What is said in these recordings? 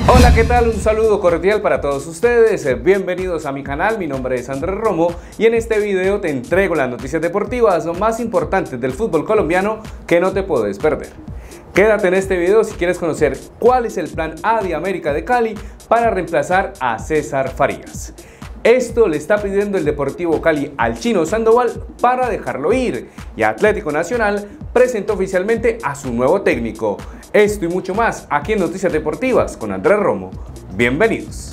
Hola, ¿qué tal? Un saludo cordial para todos ustedes, bienvenidos a mi canal, mi nombre es Andrés Romo y en este video te entrego las noticias deportivas más importantes del fútbol colombiano que no te puedes perder. Quédate en este video si quieres conocer cuál es el plan A de América de Cali para reemplazar a César Farías. Esto le está pidiendo el Deportivo Cali al Chino Sandoval para dejarlo ir y Atlético Nacional presentó oficialmente a su nuevo técnico. Esto y mucho más aquí en Noticias Deportivas con Andrés Romo. Bienvenidos.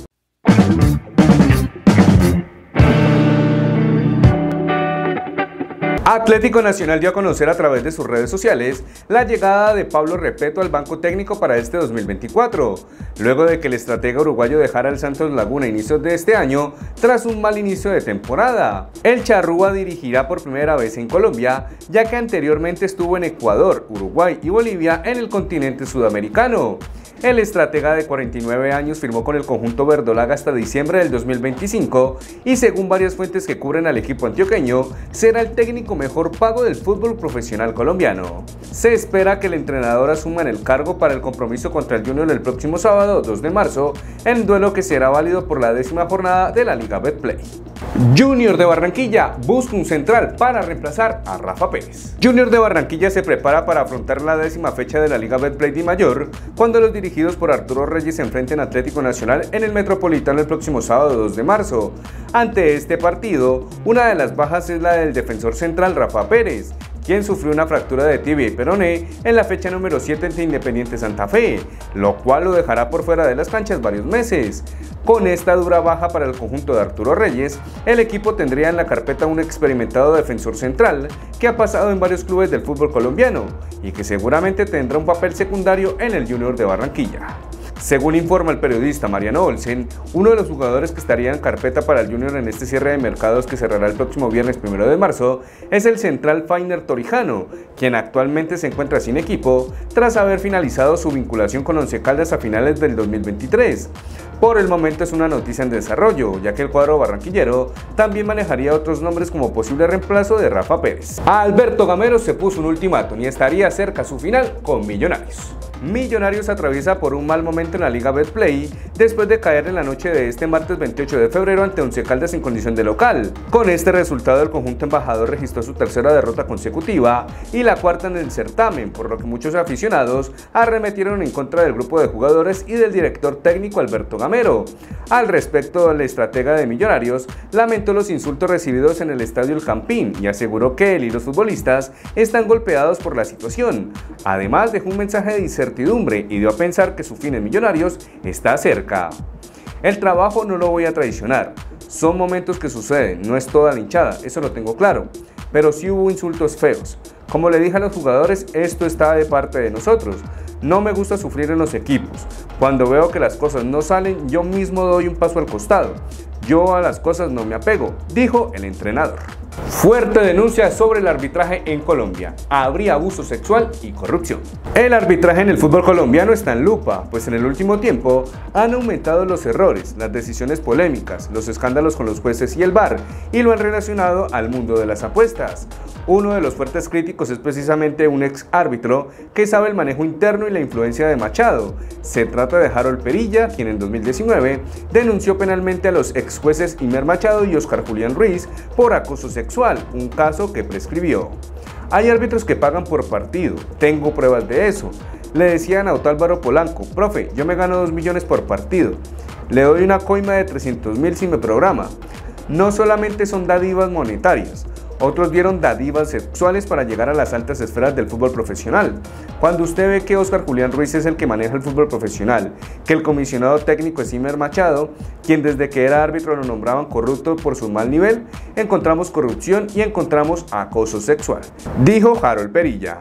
Atlético Nacional dio a conocer a través de sus redes sociales la llegada de Pablo Repeto al banco técnico para este 2024, luego de que el estratega uruguayo dejara el Santos Laguna a inicios de este año tras un mal inicio de temporada. El charrúa dirigirá por primera vez en Colombia, ya que anteriormente estuvo en Ecuador, Uruguay y Bolivia en el continente sudamericano. El estratega de 49 años firmó con el conjunto verdolaga hasta diciembre del 2025 y según varias fuentes que cubren al equipo antioqueño, será el técnico mejor pago del fútbol profesional colombiano. Se espera que el entrenador asuma en el cargo para el compromiso contra el Junior el próximo sábado 2 de marzo, en duelo que será válido por la 10ª jornada de la Liga Betplay. Junior de Barranquilla busca un central para reemplazar a Rafa Pérez. Junior de Barranquilla se prepara para afrontar la 10ª fecha de la Liga Betplay de Mayor, cuando los dirigidos por Arturo Reyes se enfrenten a Atlético Nacional en el Metropolitano el próximo sábado 2 de marzo. Ante este partido, una de las bajas es la del defensor central Rafa Pérez, quien sufrió una fractura de tibia y peroné en la fecha número 7 ante Independiente Santa Fe, lo cual lo dejará por fuera de las canchas varios meses. Con esta dura baja para el conjunto de Arturo Reyes, el equipo tendría en la carpeta un experimentado defensor central que ha pasado en varios clubes del fútbol colombiano y que seguramente tendrá un papel secundario en el Junior de Barranquilla. Según informa el periodista Mariano Olsen, uno de los jugadores que estaría en carpeta para el Junior en este cierre de mercados que cerrará el próximo viernes 1 de marzo es el central Fainer Torijano, quien actualmente se encuentra sin equipo tras haber finalizado su vinculación con Once Caldas a finales del 2023. Por el momento es una noticia en desarrollo, ya que el cuadro barranquillero también manejaría otros nombres como posible reemplazo de Rafa Pérez. Alberto Gamero se puso un ultimátum y estaría cerca a su final con Millonarios. Millonarios atraviesa por un mal momento en la Liga Betplay después de caer en la noche de este martes 28 de febrero ante Once Caldas en condición de local. Con este resultado el conjunto embajador registró su tercera derrota consecutiva y la cuarta en el certamen, por lo que muchos aficionados arremetieron en contra del grupo de jugadores y del director técnico Alberto Gamero. Al respecto, el estratega de Millonarios lamentó los insultos recibidos en el estadio El Campín y aseguró que él y los futbolistas están golpeados por la situación. Además, dejó un mensaje de incertidumbre y dio a pensar que su fin en Millonarios está cerca. El trabajo no lo voy a traicionar, son momentos que suceden, no es toda la hinchada, eso lo tengo claro, pero sí hubo insultos feos. Como le dije a los jugadores, esto está de parte de nosotros. No me gusta sufrir en los equipos. Cuando veo que las cosas no salen, yo mismo doy un paso al costado. Yo a las cosas no me apego, dijo el entrenador. Fuerte denuncia sobre el arbitraje en Colombia. Habría abuso sexual y corrupción. El arbitraje en el fútbol colombiano está en lupa, pues en el último tiempo han aumentado los errores, las decisiones polémicas, los escándalos con los jueces y el VAR, y lo han relacionado al mundo de las apuestas. Uno de los fuertes críticos es precisamente un ex árbitro que sabe el manejo interno y la influencia de Machado. Se trata de Harold Perilla, quien en 2019 denunció penalmente a los ex jueces Imer Machado y Oscar Julián Ruiz por acoso sexual, un caso que prescribió. Hay árbitros que pagan por partido, tengo pruebas de eso. Le decían a Otálvaro Polanco, profe, yo me gano 2 millones por partido, le doy una coima de 300.000 si me programa. No solamente son dádivas monetarias, otros dieron dádivas sexuales para llegar a las altas esferas del fútbol profesional. Cuando usted ve que Oscar Julián Ruiz es el que maneja el fútbol profesional, que el comisionado técnico es Imer Machado, quien desde que era árbitro lo nombraban corrupto por su mal nivel, encontramos corrupción y encontramos acoso sexual, dijo Harold Perilla.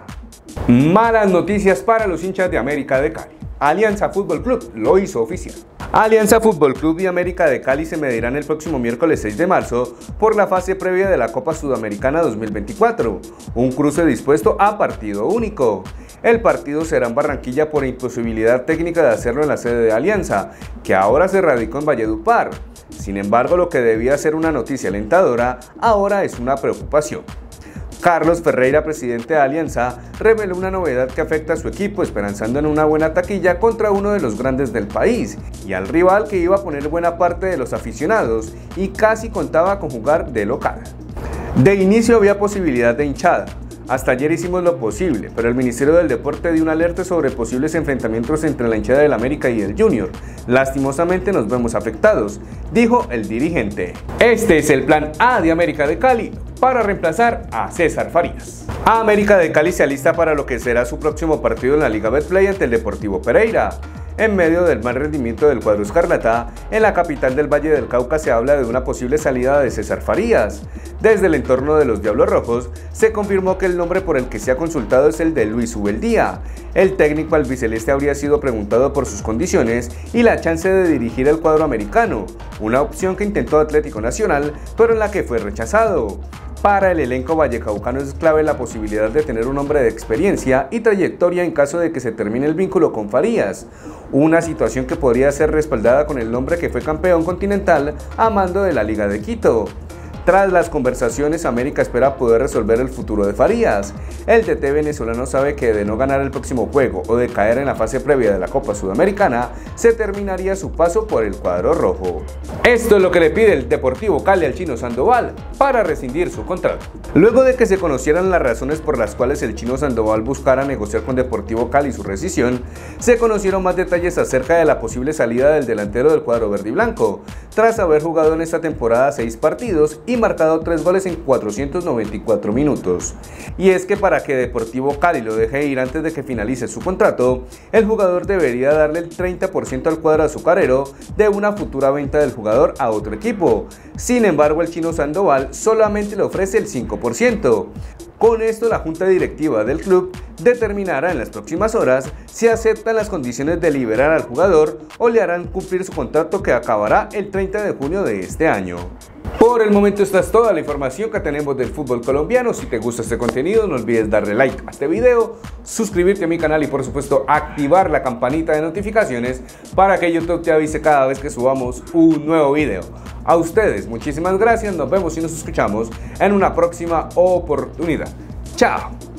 Malas noticias para los hinchas de América de Cali. Alianza Fútbol Club lo hizo oficial. Alianza Fútbol Club y América de Cali se medirán el próximo miércoles 6 de marzo por la fase previa de la Copa Sudamericana 2024, un cruce dispuesto a partido único. El partido será en Barranquilla por imposibilidad técnica de hacerlo en la sede de Alianza, que ahora se radicó en Valledupar. Sin embargo, lo que debía ser una noticia alentadora, ahora es una preocupación. Carlos Ferreira, presidente de Alianza, reveló una novedad que afecta a su equipo, esperanzando en una buena taquilla contra uno de los grandes del país y al rival que iba a poner buena parte de los aficionados y casi contaba con jugar de local. De inicio había posibilidad de hinchada. Hasta ayer hicimos lo posible, pero el Ministerio del Deporte dio una alerta sobre posibles enfrentamientos entre la hinchada del América y el Junior. Lastimosamente nos vemos afectados, dijo el dirigente. Este es el plan A de América de Cali para reemplazar a César Farías. América de Cali se alista para lo que será su próximo partido en la Liga Betplay ante el Deportivo Pereira. En medio del mal rendimiento del cuadro escarlata, en la capital del Valle del Cauca se habla de una posible salida de César Farías. Desde el entorno de los Diablos Rojos, se confirmó que el nombre por el que se ha consultado es el de Luis Ubeldía. El técnico albiceleste habría sido preguntado por sus condiciones y la chance de dirigir el cuadro americano, una opción que intentó Atlético Nacional, pero en la que fue rechazado. Para el elenco vallecaucano es clave la posibilidad de tener un hombre de experiencia y trayectoria en caso de que se termine el vínculo con Farías, una situación que podría ser respaldada con el nombre que fue campeón continental a mando de la Liga de Quito. Tras las conversaciones, América espera poder resolver el futuro de Farías. El DT venezolano sabe que de no ganar el próximo juego o de caer en la fase previa de la Copa Sudamericana, se terminaría su paso por el cuadro rojo. Esto es lo que le pide el Deportivo Cali al Chino Sandoval para rescindir su contrato. Luego de que se conocieran las razones por las cuales el Chino Sandoval buscara negociar con Deportivo Cali su rescisión, se conocieron más detalles acerca de la posible salida del delantero del cuadro verde y blanco, tras haber jugado en esta temporada 6 partidos y marcado 3 goles en 494 minutos. Y es que para que Deportivo Cali lo deje ir antes de que finalice su contrato, el jugador debería darle el 30% al cuadro azucarero de una futura venta del jugador a otro equipo. Sin embargo, el Chino Sandoval solamente le ofrece el 5%. Con esto, la junta directiva del club determinará en las próximas horas si aceptan las condiciones de liberar al jugador o le harán cumplir su contrato que acabará el 30 de junio de este año. Por el momento esta es toda la información que tenemos del fútbol colombiano. Si te gusta este contenido, no olvides darle like a este video, suscribirte a mi canal y por supuesto activar la campanita de notificaciones para que YouTube te avise cada vez que subamos un nuevo video. A ustedes, muchísimas gracias, nos vemos y nos escuchamos en una próxima oportunidad. ¡Chao!